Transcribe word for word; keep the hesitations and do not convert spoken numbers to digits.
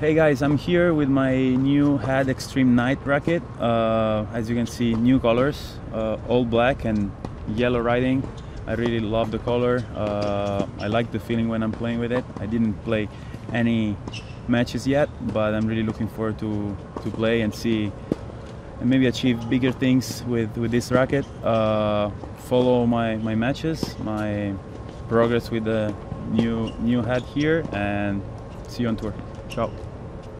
Hey guys, I'm here with my new HEAD Extreme Nite racket. Uh, as you can see, new colors, uh, all black and yellow writing. I really love the color. Uh, I like the feeling when I'm playing with it. I didn't play any matches yet, but I'm really looking forward to, to play and see and maybe achieve bigger things with, with this racket. Uh, follow my, my matches, my progress with the new, new HEAD here, and see you on tour. Ciao.